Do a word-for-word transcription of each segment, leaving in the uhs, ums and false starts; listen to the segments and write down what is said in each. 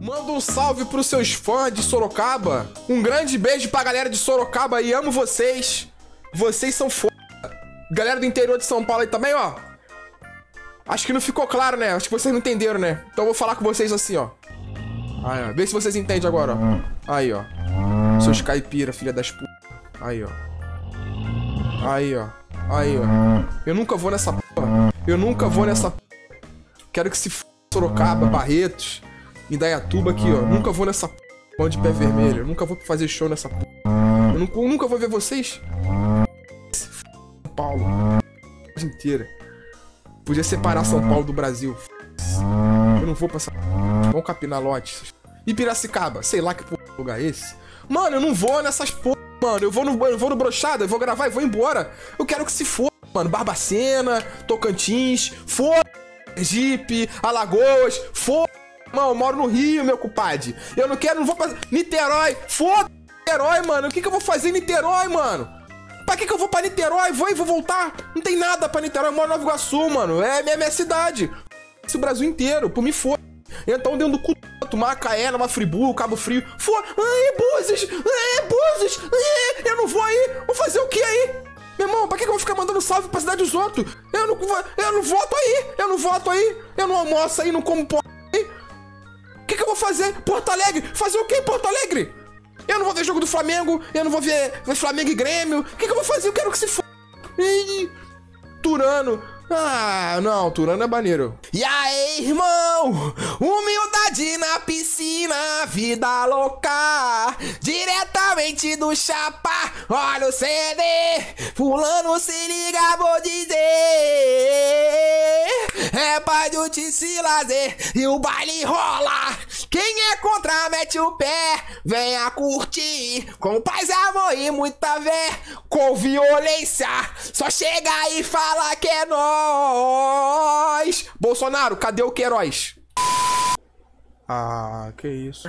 Manda um salve pros seus fãs de Sorocaba. Um grande beijo pra galera de Sorocaba aí. Amo vocês. Vocês são foda. Galera do interior de São Paulo aí também, ó. Acho que não ficou claro, né? Acho que vocês não entenderam, né? Então eu vou falar com vocês assim, ó. Aí, ó. Vê se vocês entendem agora, ó. Aí, ó. Seus caipira, filha das putas. Aí, ó. Aí, ó. Aí, ó. Eu nunca vou nessa porra. Eu nunca vou nessa porra. Quero que se f... Sorocaba, Barretos, Indaiatuba aqui, ó. Nunca vou nessa porra de pé vermelho. Eu nunca vou fazer show nessa porra. Eu nunca, eu nunca vou ver vocês. São Paulo. Inteira. Podia separar São Paulo do Brasil. Eu não vou pra essa... Vamos capinar lote. E Piracicaba? Sei lá que porra lugar é esse. Mano, eu não vou nessas porra, mano. Eu vou no, eu vou no brochada, eu vou gravar e vou embora. Eu quero que se for, mano. Barbacena, Tocantins, for... Sergipe, Alagoas, for... Mano, eu moro no Rio, meu compadre. Eu não quero, não vou pra... Niterói, foda Niterói, mano. O que que eu vou fazer em Niterói, mano? Pra que que eu vou pra Niterói? Vou e vou voltar. Não tem nada pra Niterói. Eu moro no Nova Iguaçu, mano. É minha, minha cidade. Esse Brasil inteiro. Por mim, foda. Então, dentro do cu, Macaé, Nova Friburgo, Cabo Frio. Foda. Ai, Búzios. Ai, Búzios. Ai, eu não vou aí. Vou fazer o que aí? Meu irmão, pra que que eu vou ficar mandando salve pra cidade dos outros? Eu não, eu não voto aí. Eu não voto aí. Eu não almoço aí, não como porra aí. O que que eu vou fazer? Porto Alegre? Fazer o que em Porto Alegre? Eu não vou ver jogo do Flamengo, eu não vou ver, ver Flamengo e Grêmio. O que que eu vou fazer? Eu quero que se f... Ih, Turano. Ah, não, Turano é maneiro. E aí, irmão? Humildade na piscina, vida louca. Diretamente do Chapa, olha o C D. Fulano, se liga, vou dizer. É pai do se lazer e o baile rola. Quem é contra, mete o pé. Venha curtir com paz, amor e muita fé. Com violência, só chega e fala que é nóis. Bolsonaro, cadê o Queiroz? Ah, que isso.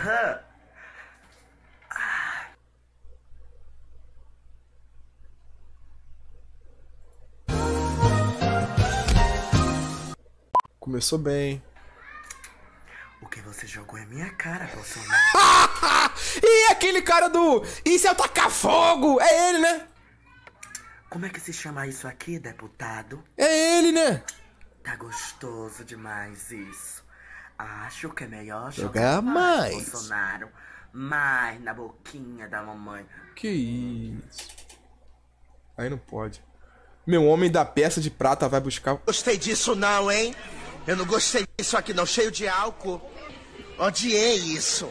Começou bem. O que você jogou é minha cara, Bolsonaro. E aquele cara do... E se eu tacar fogo? É ele, né? Como é que se chama isso aqui, deputado? É ele, né? Tá gostoso demais isso. Acho que é melhor Jogar jogar mais. Bolsonaro. Mais na boquinha da mamãe. Que isso. Aí não pode. Meu homem da peça de prata vai buscar... Gostei disso não, hein? Eu não gostei disso aqui não, cheio de álcool. Odiei isso.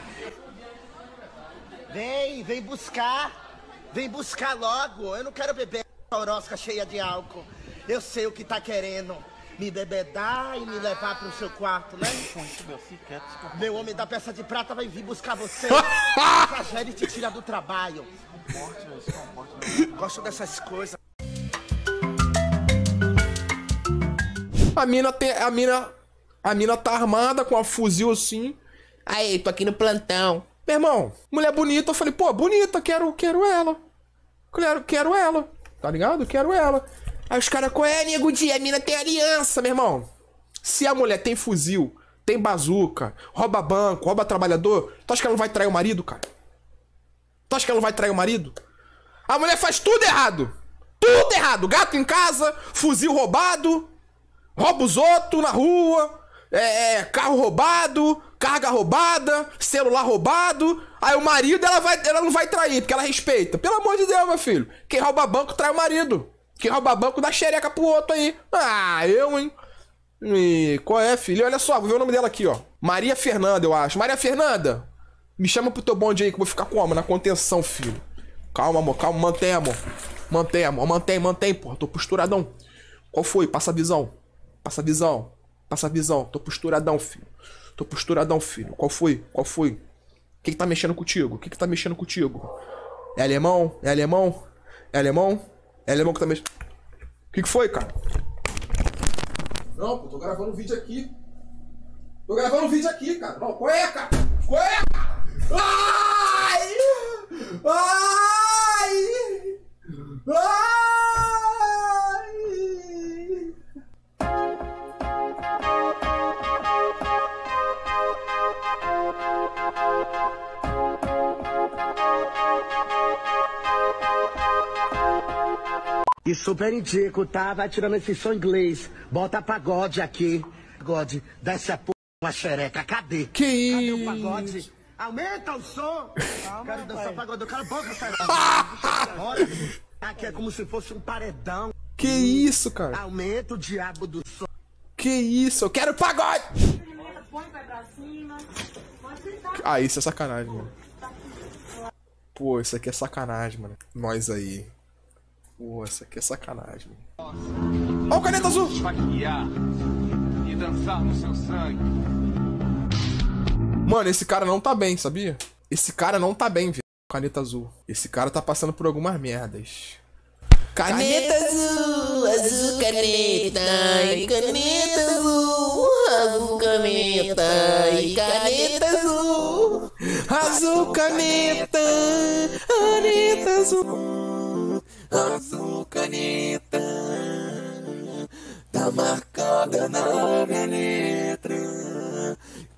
Vem, vem buscar. Vem buscar logo. Eu não quero beber essa orosca cheia de álcool. Eu sei o que tá querendo. Me bebedar e me levar pro seu quarto, né? Meu homem da peça de prata vai vir buscar você. Exagera e te tira do trabalho. Gosto dessas coisas. A mina tem... A mina... A mina tá armada com a fuzil assim. Aí, tô aqui no plantão. Meu irmão, mulher bonita. Eu falei, pô, bonita, quero, quero ela. Quero, quero ela. Tá ligado? Quero ela. Aí os caras, qual é, nego dia? A mina tem aliança, meu irmão. Se a mulher tem fuzil, tem bazuca, rouba banco, rouba trabalhador, tu acha que ela não vai trair o marido, cara? Tu acha que ela não vai trair o marido? A mulher faz tudo errado. Tudo errado. Gato em casa, fuzil roubado, rouba os outros na rua, é, é, carro roubado, carga roubada, celular roubado. Aí o marido, ela, vai, ela não vai trair, porque ela respeita. Pelo amor de Deus, meu filho. Quem rouba banco trai o marido. Quem rouba banco dá xereca pro outro aí. Ah, eu, hein? E qual é, filho? Olha só, vou ver o nome dela aqui, ó. Maria Fernanda, eu acho. Maria Fernanda, me chama pro teu bonde aí que eu vou ficar com alma na contenção, filho. Calma, amor, calma. Mantém, amor. Mantém, amor. Mantém, mantém, porra. Tô posturadão. Qual foi? Passa a visão. Passa a visão. Passa a visão. Tô posturadão, filho. Tô posturadão, filho. Qual foi? Qual foi? O que que tá mexendo contigo? O que que tá mexendo contigo? É alemão? É alemão? É alemão? É alemão que tá mexendo... O que que foi, cara? Não, pô, tô gravando um vídeo aqui. Tô gravando um vídeo aqui, cara. Não, qual é, cara? Qual é? Ai! Ai! Ai! E super indico, tá? Vai tirando esse som inglês. Bota pagode aqui. Pagode, desce a porra uma xereca. Cadê? Que Cadê isso? o pagode? Aumenta o som. Calma, quero dançar pai. Pagode. Cala a boca, cara. Aqui é como se fosse um paredão. Que isso, cara? Aumenta o diabo do som. Que isso? Eu quero pagode! Ah, isso é sacanagem, mano. Pô, isso aqui é sacanagem, mano. Nós aí. Pô, isso aqui é sacanagem, mano. Ó o caneta azul! Esfaquear e dançar no seu sangue. Mano, esse cara não tá bem, sabia? Esse cara não tá bem, velho. Caneta azul. Esse cara tá passando por algumas merdas. Caneta azul, azul caneta, e caneta azul, azul caneta, e caneta azul, azul caneta, caneta azul, azul caneta, tá marcada na minha letra,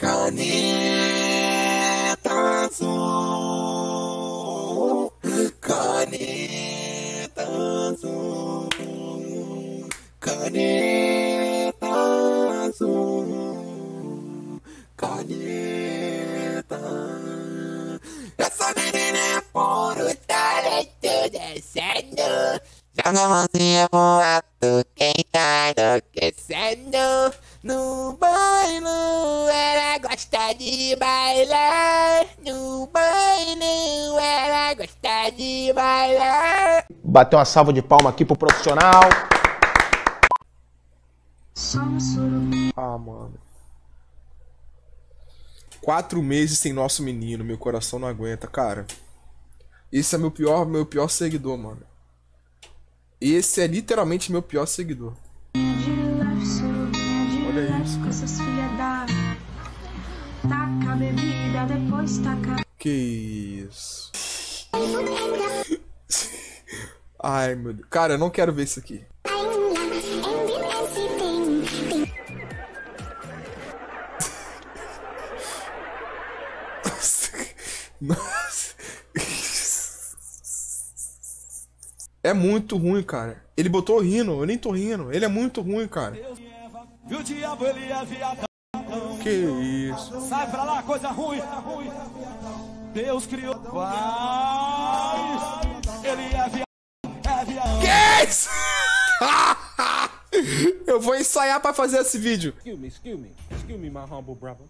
caneta azul, caneta azul, caneta azul, caneta. Essa menina é puro talento descendo. Joga a mãozinha pro alto, quem tá enlouquecendo. No baile ela gosta de bailar. No baile ela gosta de bailar. Bateu uma salva de palma aqui pro profissional. Ah, mano. Quatro meses sem nosso menino, meu coração não aguenta, cara. Esse é meu pior, meu pior seguidor, mano. Esse é literalmente meu pior seguidor. Olha isso. Que isso. Ai, meu Deus. Cara, eu não quero ver isso aqui. Nossa. É muito ruim, cara. Ele botou rindo, eu nem tô rindo. Ele é muito ruim, cara. E o diabo ele é viadão. Que isso? Sai pra lá, coisa ruim. Deus criou. Vai. Ele é viadão. É viadão. Que isso? Eu vou ensaiar pra fazer esse vídeo. Excuse me, excuse me, excuse me, my humble brother.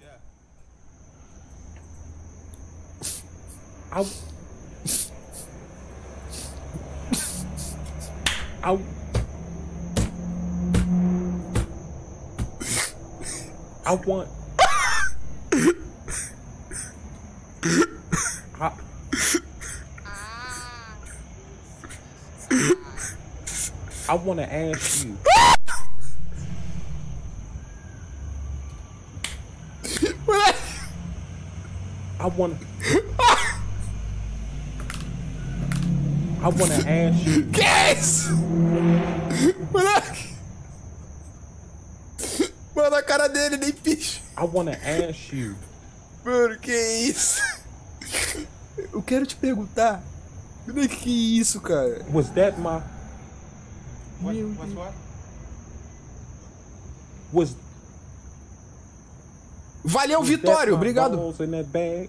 I, I, I want. I, I want to ask you. I want. I want to ask you. Que isso? Moleque. Mano, a cara dele nem picha. I want to ask you. Mano, que isso? Eu quero te perguntar. Que isso, cara? Was that my? What, what's what? Was. Valeu, was Vitório. that my Obrigado. balls in that bag?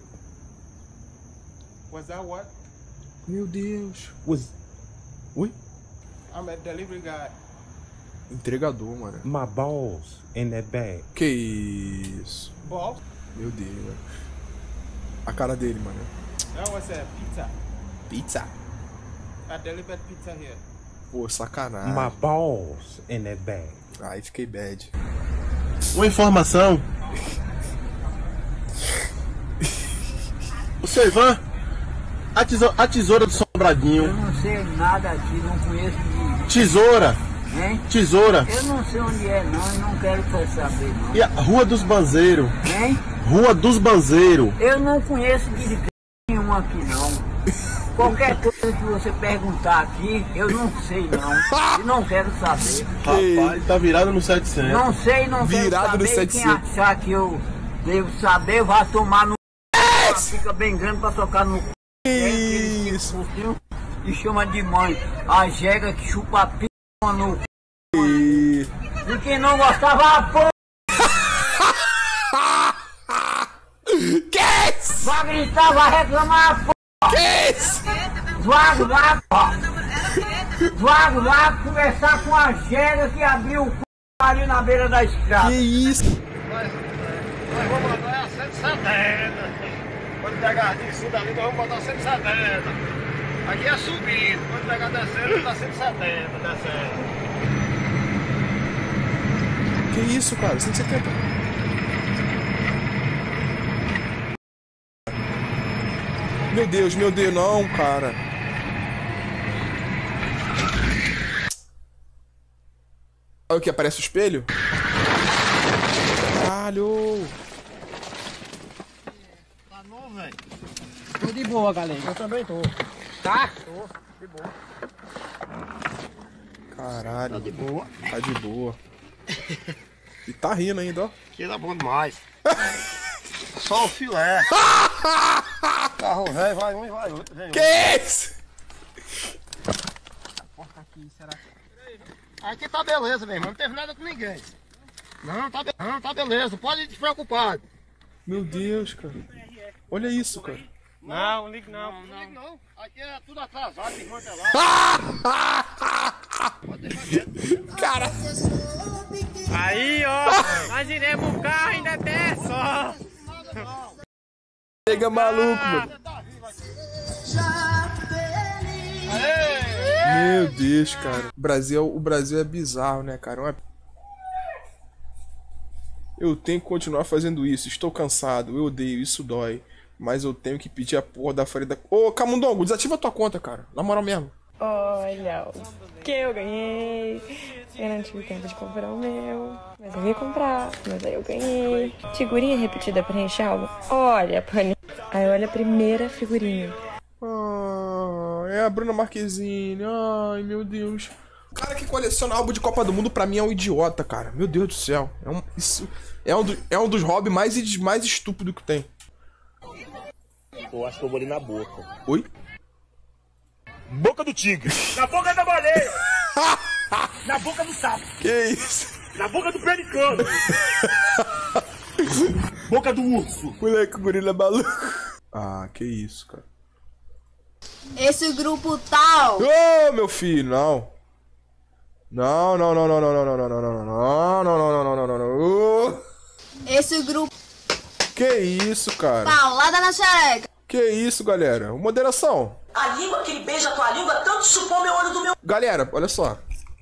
Was that what? Meu Deus. Was. Ui? I'm a delivery guy. Entregador, mano. My balls in that bag. Que isso? Boss? Meu Deus. A cara dele, mano. That was a pizza. Pizza. I delivered pizza here. Pô, sacanagem. My balls in that bag. Ai, fiquei bad. Uma informação. O seu Ivan, a tesoura, a tesoura do Sobradinho. Eu não sei nada aqui, não conheço de... Tesoura. Hein? Tesoura. Eu não sei onde é não, e não quero saber não. E a Rua dos Banzeiros. Hein? Rua dos Banzeiros. Eu não conheço de nenhum aqui não. Qualquer coisa que você perguntar aqui, eu não sei não. E não quero saber. Rapaz, tá virado no setecentos. Não sei, não quero Virado no saber. Quem setecentos. achar que eu Devo saber, vai tomar no c... Fica bem grande pra tocar no c... Isso. E chama de mãe. A jega que chupa a p... no c... E... E quem não gostava, a p... Que isso? Vai gritar, vai reclamar, a p... Que isso? Vai, vai, vai, vai conversar com a jega que abriu o c... ali na beira da estrada. Que isso? Nós vamos mandar cento e setenta. Quando pegar descida ali, nós vamos botar cento e setenta. Aqui é subindo. Quando pegar descendo, dá cento e setenta descendo. Que isso, cara? cento e setenta. Meu Deus, meu Deus, não, cara. Olha o que? Aparece o espelho? Caralho! Tá novo, velho? Tô de boa, galera. Eu também tô. Tá? Tô, de boa. Caralho. Tá de boa. Tá de boa. E tá rindo ainda, ó. Aqui tá bom demais. Só o filé. Carro velho, vai um e vai outro. Vem Que outro. isso? Porta aqui, será que... Aqui tá beleza, meu irmão. Não teve nada com ninguém. Não, tá, be... não, tá beleza. Pode te preocupar. Meu Deus, cara. Olha isso, cara. Não, não ligue não. Não, não ligue não. Aqui é tudo atrasado, enquanto é lá. Pode deixar quieto. Cara. Aí, ó. Nós iremos o carro ainda até só. Chega maluco, mano. Meu Deus, cara. O Brasil, o Brasil é bizarro, né, cara? Uma... Eu tenho que continuar fazendo isso. Estou cansado. Eu odeio. Isso dói. Mas eu tenho que pedir a porra da Farida. Ô, Camundongo, desativa a tua conta, cara. Na moral mesmo. Olha o que eu ganhei. Eu não tive tempo de comprar o meu. Mas eu ia comprar. Mas aí eu ganhei. Figurinha repetida pra encher álbum. Olha, Pani. Aí olha a primeira figurinha. Ah, é a Bruna Marquezine. Ai, meu Deus. O cara que coleciona álbum de Copa do Mundo pra mim é um idiota, cara. Meu Deus do céu. É um, isso é um, do, é um dos hobbies mais, mais estúpidos que tem. Eu acho que eu vou ali na boca. Oi? Boca do tigre. Na boca da baleia. Na boca do sapo. Que isso? Na boca do pelicano. Boca do urso. Moleque, o gorila maluco. Ah, que isso, cara. Esse grupo tal. Ô, oh, meu filho, não. Não, não, não, não, não, não, não, não, não, não, não, não, não, não, não, não, não. Esse grupo. Que isso, cara? Paulada na xereca. Que isso, galera? Moderação. A língua que ele beija a tua língua tanto chupou meu olho do meu... Galera, olha só.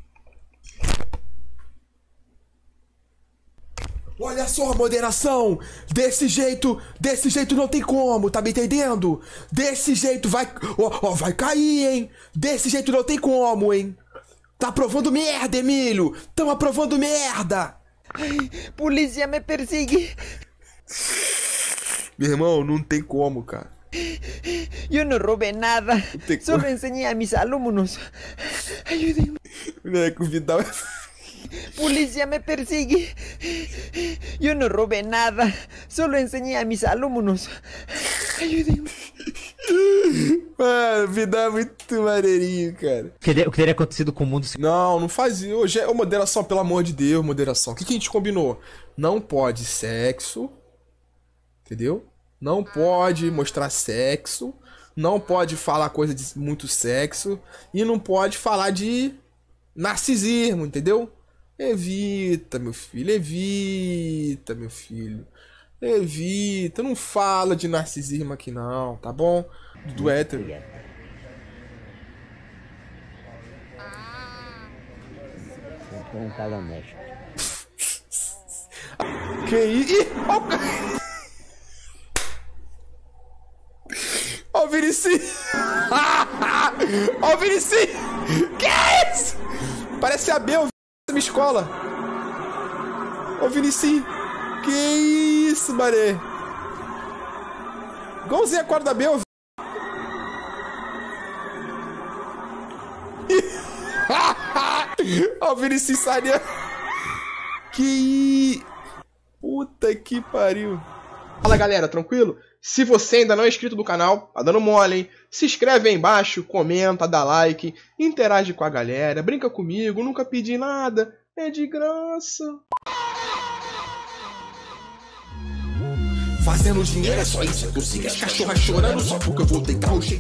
Olha só, moderação. Desse jeito, desse jeito não tem como, tá me entendendo? Desse jeito vai... Ó, ó, vai cair, hein? Desse jeito não tem como, hein? Tá aprovando merda, Emílio. Tão aprovando merda. Ai, polícia me persegue. Meu irmão, não tem como, cara. Eu não roubei nada. Só ensinei a mis alunos. Ajudem-me. Moleque, o Vidal... Polícia me persegue. Eu não roubei nada. Só ensinei a mis alunos. Ajudem-me. Mano, o Vidal é muito maneirinho, cara. O que teria acontecido com o mundo? Não, não fazia. Hoje é moderação, pelo amor de Deus, moderação. O que, que a gente combinou? Não pode sexo. Entendeu? Não pode mostrar sexo. Não pode falar coisa de muito sexo. E não pode falar de narcisismo, entendeu? Evita, meu filho. Evita, meu filho. Evita. Não fala de narcisismo aqui não, tá bom? Do hétero. Um cara honesto. Que isso? Ó o Vinici! Ó o Vinici! Que é isso? Parece a Bel da minha escola. Ó o Vinici! Que isso, maré? Igualzinho a cor da Bel. Ó o Vinici Saria. Que... Puta que pariu. Fala galera, tranquilo? Se você ainda não é inscrito do canal, tá dando mole, hein? Se inscreve aí embaixo, comenta, dá like, interage com a galera, brinca comigo, nunca pedi nada, é de graça. Fazendo dinheiro é só isso, eu sigo as cachorras chorando só porque eu vou deitar o jeito.